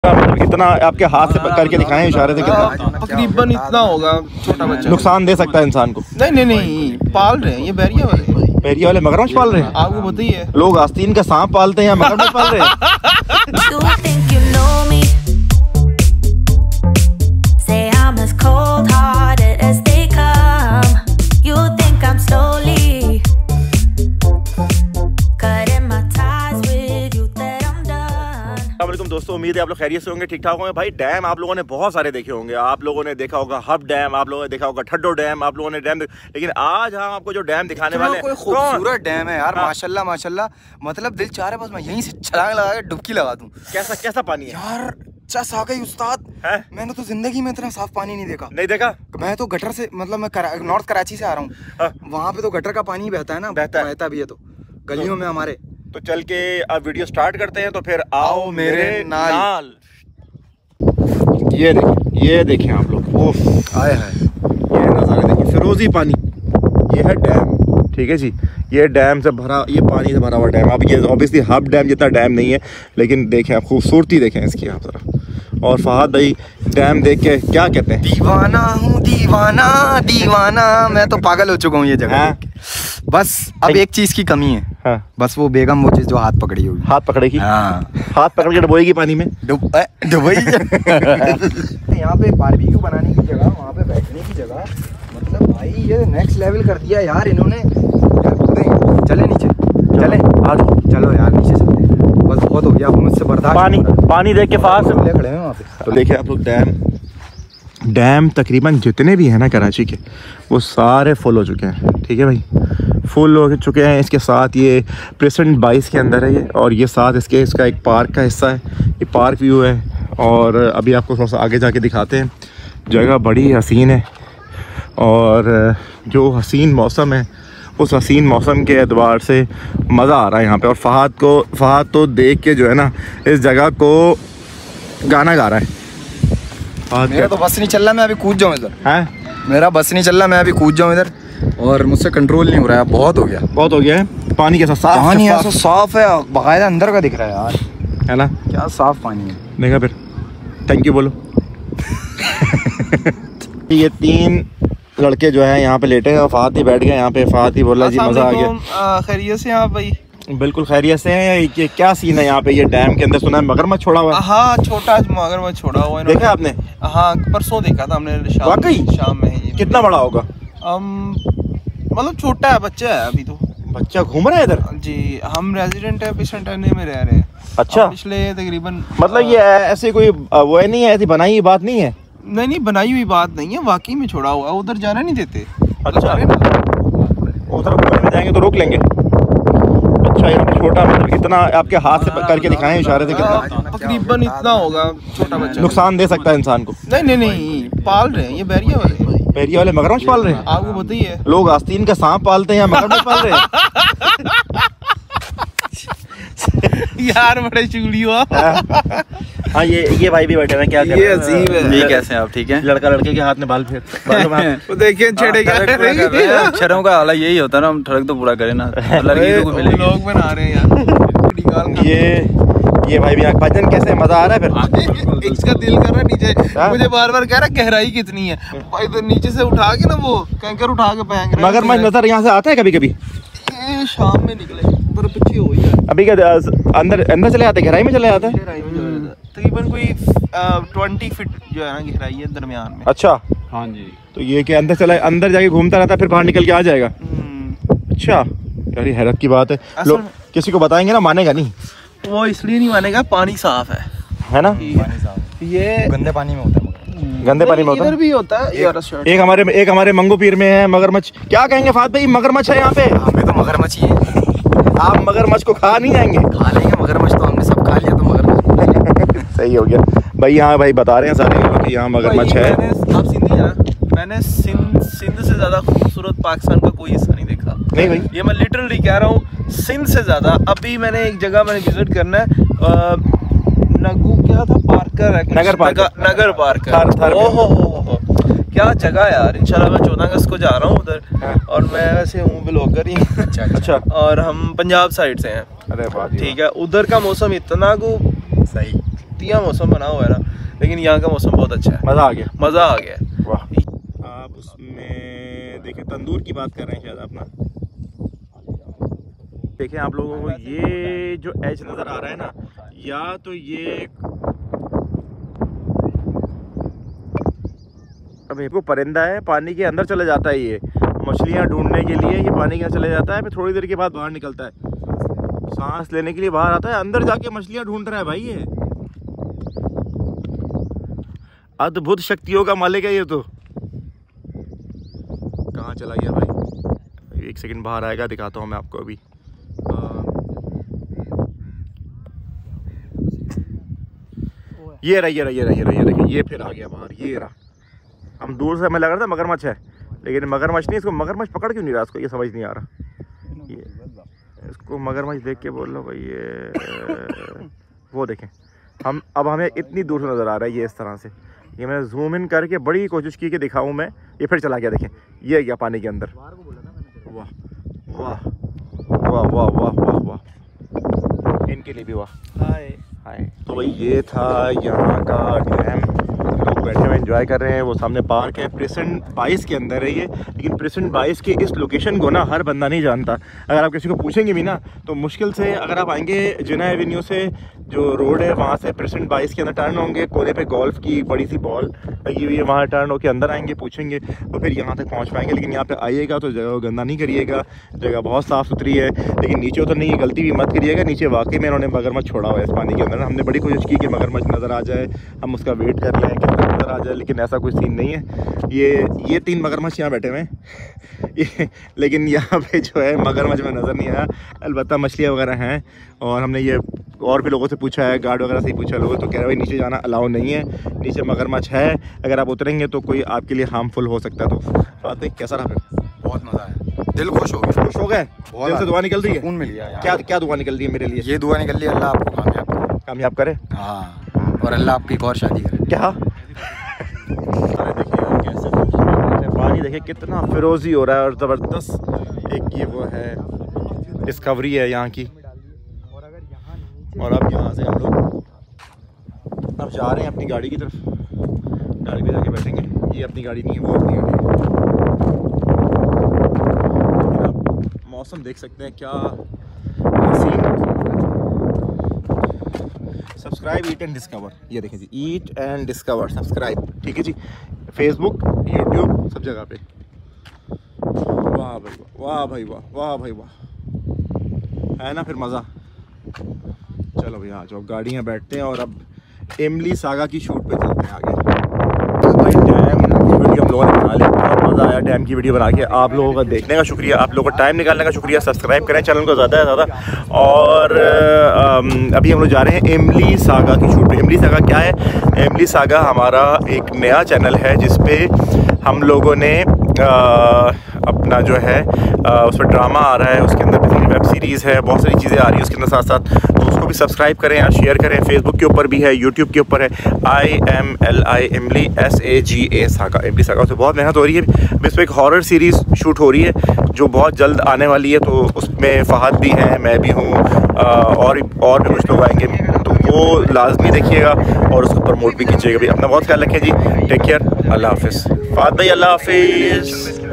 मतलब इतना आपके हाथ से करके दिखाएं इशारे से, कितना तकरीबन इतना होगा छोटा बच्चा। नुकसान दे सकता है इंसान को? नहीं पाल रहे हैं ये बैरिया वाले मगरमच्छ पाल रहे हैं। आपको बताइए लोग आस्तीन का सांप पालते हैं या मगरमच्छ पाल रहे हैं? दोस्तों उम्मीद है आप लोग खैरियत से होंगे, ठीक ठाक होंगे। भाई डैम आप लोगों ने बहुत सारे देखे होंगे। आप लोगों ने देखा होगा हब डैम, आप लोगों ने देखा होगा ठड्डो डैम, आप लोगों ने डैम, लेकिन आज हम आपको जो डैम दिखाने वाले हैं, खूबसूरत डैम है यार। माशाल्लाह माशाल्लाह, मतलब दिल चाह रहा है बस मैं यहीं से छलांग लगा के डुबकी लगा दूं। कैसा पानी है यार? चस आ गई उस्ताद है? मैंने तो जिंदगी में इतना साफ पानी नहीं देखा। मैं तो गटर से, मतलब मैं नॉर्थ कराची से आ रहा हूँ, वहाँ पे तो गटर का पानी बहता है ना, बहता भी है तो गलियों में हमारे। तो चल के अब वीडियो स्टार्ट करते हैं, तो फिर आओ मेरे नाल। ये देखें आप लोग, ओफ आए हैं ये नज़ारे देखिए, फिरोजी पानी। ये है डैम, ठीक है जी। ये डैम से भरा, ये पानी से भरा हुआ डैम। अब ये ऑब्वियसली हब डैम जितना डैम नहीं है, लेकिन देखें आप खूबसूरती देखें इसकी आप ज़रा। और फहद भाई डैम देख के क्या कहते हैं? दीवाना हूँ दीवाना मैं तो पागल हो चुका हूँ ये जगह। बस अब एक चीज की कमी है। बस वो बेगम, वो चीज जो हाथ पकड़ी होगी। हाथ पकड़ेगी? हाथ पकड़ के डुबोएगी पानी में? डुबोई। यहाँ पे बारबेक्यू बनाने की जगह, वहाँ पे बैठने की जगह, मतलब भाई ये नेक्स्ट लेवल कर दिया यार इन्होंने। चले नीचे, चले आ जाओ, चलो यार नीचे चलते हैं। बस बहुत हो गया अब मुझसे बर्दाश्त। पानी देख के फास्ट खड़े हैं वहाँ पे। तो देखिए आप लोग डैम तकरीबन जितने भी हैं ना कराची के, वो सारे फुल हो चुके हैं, ठीक है भाई, फुल हो चुके हैं। इसके साथ ये प्रेसिडेंट 22 के अंदर है ये, और ये साथ इसका एक पार्क का हिस्सा है, ये पार्क व्यू है। और अभी आपको थोड़ा सा आगे जाके दिखाते हैं, जगह बड़ी हसीन है। और जो हसीन मौसम है, उस हसीन मौसम के एतबार से मज़ा आ रहा है यहाँ पे। और फहद तो देख के जो है ना इस जगह को गाना गा रहा है। मेरा तो बस नहीं चल रहा, मैं अभी कूद जाऊँ इधर। हैं? मेरा बस नहीं चल रहा, मैं अभी कूद जाऊँ इधर, और मुझसे कंट्रोल नहीं हो रहा है। बहुत हो गया है। पानी कैसा साफ? पानी ऐसा साफ है, बाकायदा अंदर का दिख रहा है यार, है ना? क्या साफ पानी है। देखा फिर, थैंक यू बोलो। ये 3 लड़के जो हैं यहाँ पे लेटे हैं, और फहद ही बैठ गए यहाँ पे। फहद ही बोला जी मज़ा आ गया। खैरियत से आप भाई? बिल्कुल खैरियत से हैं। ये क्या सीन है यहाँ पे? ये डैम के अंदर सुना है मगरमच्छ छोड़ा हुआ है। हाँ, छोटा मगरमच्छ छोड़ा हुआ है। देखा आपने? हाँ, परसों देखा था हमने, शाम में है ये। कितना बड़ा होगा? मतलब छोटा है, बच्चा है अभी तो। बच्चा घूम रहा है इधर? जी, हम रेजिडेंट है, पेशेंट में रह रहे हैं। अच्छा, पिछले तकरीबन, मतलब ये ऐसे कोई वो नहीं है, ऐसी बनाई हुई बात नहीं है? नहीं बनाई हुई बात नहीं है, वाकई में छोड़ा हुआ है। उधर जाना नहीं देते। अच्छा, उधर घूमने जाएंगे तो रोक लेंगे? अच्छा, यहाँ पे छोटा, मतलब इतना आपके हाथ से करके दिखाएं इशारे से, कितना तकरीबन इतना होगा छोटा बच्चा। नुकसान दे सकता है इंसान को? नहीं पाल रहे हैं ये बैरिया वाले मगरमच्छ पाल रहे हैं। आपको बताइए, लोग आस्तीन का सांप पालते हैं या मगरमच्छ पाल रहे हैं? यार बड़े चुगली हुआ। हाँ, ये भाई भी बैठे हैं, क्या कर रहे हैं? ये अजीब है। ये कैसे हैं आप? ठीक है। लड़का लड़के के हाथ में बाल फेर वो देखिए छेड़ेगा। अक्षरों का हाल यही होता है ना, हम ठड़क तो पूरा करें ना, लोग बना रहे हैं यार। ये भाई भी भाईजान कैसे मजा आ रहा है फिर? इसका दिल कर रहा है नीचे, मुझे बार-बार कह रहा है गहराई कितनी है। इधर नीचे से उठा के ना, वो कैंकर उठा के फेंक रहा है। मगरमच्छ नजर यहाँ से आता है कभी-कभी? शाम में निकले, पर पीछे हो ही जाए। अभी क्या अंदर चले आते, गहराई में चले आते हैं? तकरीबन कोई 20 फीट जो है ना गहराई है दरमियान में। अच्छा, हाँ जी। तो ये कि अंदर जाके घूमता रहता है, फिर बाहर निकल के आ जाएगा? अच्छा यार, ये हैरत की बात है। लोग किसी को बताएंगे ना, मानेगा नहीं। वो इसलिए नहीं मानेगा, पानी साफ है ना? ये गंदे पानी में होता है, गंदे पानी में होता है। इधर भी होता है। एक हमारे मंगू पीर में है मगरमच्छ। क्या कहेंगे फहद भाई, मगरमच्छ है यहाँ पे? हमें तो मगरमच्छ ही है। आप मगरमच्छ को खा नहीं जाएंगे? खा लेंगे मगरमच्छ, तो हमने सब खा लिया, तो मगरमच्छ सही हो गया भाई। यहाँ भाई बता रहे हैं सारे लोग कि यहाँ मगरमच्छ है। आप सिंधी है ना? मैंने सिंध से ज्यादा खूबसूरत पाकिस्तान का कोई हिस्सा नहीं देखा। नहीं भाई, ये मैं लिटरली कह रहा हूँ, सिंध से ज्यादा। अभी मैंने एक जगह विजिट करना है, नगू क्या था, पार्कर है, नगर पार्कर। ओहो, क्या जगह यार। इंशाल्लाह मैं 14 अगस्त को जा रहा हूँ उधर, और मैं वैसे हूँ ब्लॉगर ही। अच्छा। और हम पंजाब साइड से हैं। अरे वाह, ठीक है। उधर का मौसम इतना को सही, घटिया मौसम बना हुआ है ना, लेकिन यहाँ का मौसम बहुत अच्छा है, मज़ा आ गया, मज़ा आ गया। वाह। आप उसमें देखिए तंदूर की बात कर रहे हैं शायद आप ना, देखें आप लोगों को ये जो एज नज़र आ रहा है ना, या तो ये अब वो परिंदा है, पानी के अंदर चले जाता है, ये मछलियाँ ढूंढने के लिए ये पानी के अंदर चले जाता है, फिर थोड़ी देर के बाद बाहर निकलता है, सांस लेने के लिए बाहर आता है, अंदर जाके मछलियाँ ढूंढ रहा है भाई। ये अद्भुत शक्तियों का मालिक है ये तो। कहाँ चला गया भाई, एक सेकंड बाहर आएगा, दिखाता हूँ मैं आपको अभी। ये रहा, ये रहा, ये रहा, ये रहा, ये रहा, ये फिर आ गया बाहर, ये रहा। हम दूर से हमें लग रहा था मगरमच्छ है, लेकिन मगरमच्छ नहीं, इसको मगरमच्छ पकड़ क्यों नहीं रहा, इसको ये समझ नहीं आ रहा। ये इसको मगरमच्छ देख के बोल लो भाई, ये वो देखें हम, अब हमें इतनी दूर से नज़र आ रहा है ये इस तरह से। ये मैंने जूम इन करके बड़ी कोशिश की कि दिखाऊं मैं, ये फिर चला गया, देखें ये गया पानी के अंदर। वाह वाह वाह वाह वाह वाह वाह, इनके लिए भी वाह। हाय हाय। तो भाई ये था यहाँ का डैम, लोग बैठे हुए एंजॉय कर रहे हैं। वो सामने पार्क है, प्रेसेंट 22 के अंदर है ये, लेकिन प्रेसेंट 22 के इस लोकेशन को ना हर बंदा नहीं जानता। अगर आप किसी को पूछेंगे भी ना तो मुश्किल से, अगर आप आएंगे जिना एवेन्यू से जो रोड है वहाँ से प्रेसेंट 22 के अंदर टर्न होंगे, कोने पे गोल्फ की बड़ी सी बॉल लगी हुई है, वहाँ टर्न होकर अंदर आएंगे, पूछेंगे तो फिर यहाँ तक पहुँच पाएंगे। लेकिन यहाँ पे आइएगा तो जगह गंदा नहीं करिएगा, जगह बहुत साफ़ सुथरी है, लेकिन नीचे उतर नहीं, गलती भी मत करिएगा। नीचे वाकई में इन्होंने मगरमच्छ छोड़ा हुआ है इस पानी के अंदर। हमने बड़ी कोशिश की कि मगरमच्छ नज़र आ जाए, हम उसका वेट कर लें कि नज़र आ जाए, लेकिन ऐसा कोई सीन नहीं है। ये 3 मगरमच्छ यहाँ बैठे हुए हैं लेकिन यहाँ पे जो है मगरमच्छ में नज़र नहीं आया। अलबत्ता मछलियाँ वगैरह हैं, और हमने ये और भी लोगों से पूछा है, गार्ड वगैरह से ही पूछा लोगों, तो कह रहे भाई नीचे जाना अलाउ नहीं है, नीचे मगरमच्छ है, अगर आप उतरेंगे तो कोई आपके लिए हार्मफुल हो सकता है। तो बात कैसा रहा फिर? बहुत मज़ा आया, दिल खुश हो गया, खुश हो गए, दिल से दुआ निकल रही है, सुकून मिल गया। क्या क्या दुआ निकल रही है मेरे लिए? ये दुआ निकल रही है, अल्लाह आपको कामयाब करे। हाँ, और अल्लाह आपकी एक और शादी करे। क्या देखिए पानी, देखिए कितना फिरोजी हो रहा है, और ज़बरदस्त एक ये वो है डिस्कवरी है यहाँ की। और अब यहाँ से हम लोग अब जा रहे हैं अपनी गाड़ी की तरफ, गाड़ी पे जाके बैठेंगे। ये अपनी गाड़ी नहीं है, वो अपनी गाड़ी है। आप मौसम देख सकते हैं, क्या हसीन। सब्सक्राइब, ईट एंड डिस्कवर, ये देखें जी, ईट एंड डिस्कवर सब्सक्राइब, ठीक है जी, फेसबुक, यूट्यूब, सब जगह पे। वाह भाई वाह, वाह भाई वाह, वाह भाई वाह, है ना फिर मज़ा। चलो भैया आ जाओ, गाड़ियाँ बैठते हैं और अब एमली सागा की शूट पे चलते हैं आगे। डैम की वीडियो हम लोगों ने बना ली, बहुत मज़ा आया डैम की वीडियो बना के। आप लोगों का देखने का शुक्रिया, आप लोगों का टाइम निकालने का शुक्रिया। सब्सक्राइब करें चैनल को ज़्यादा से ज़्यादा। और अभी हम लोग जा रहे हैं एमली सागा की शूट पे। एमली सागा क्या है? एमली सागा हमारा एक नया चैनल है जिसपे हम लोगों ने अपना जो है उस पर ड्रामा आ रहा है, उसके अंदर वेब सीरीज़ है, बहुत सारी चीज़ें आ रही है उसके अंदर साथ साथ, तो उसको भी सब्सक्राइब करें और शेयर करें। फेसबुक के ऊपर भी है, यूट्यूब के ऊपर है, IMLI Imli SAGA saga, Imli saga. उसमें बहुत मेहनत हो रही है। इस पर एक हॉरर सीरीज़ शूट हो रही है जो बहुत जल्द आने वाली है, तो उसमें फ़हद भी हैं, मैं भी हूँ, और भी कुछ लोग आएंगे, तो वो लाजमी देखिएगा और उसको प्रमोट भी कीजिएगा भी। अपना बहुत ख्याल रखें जी, टेक केयर, अल्लाह हाफिज़। फ़हद भाई अल्लाह हाफिज़।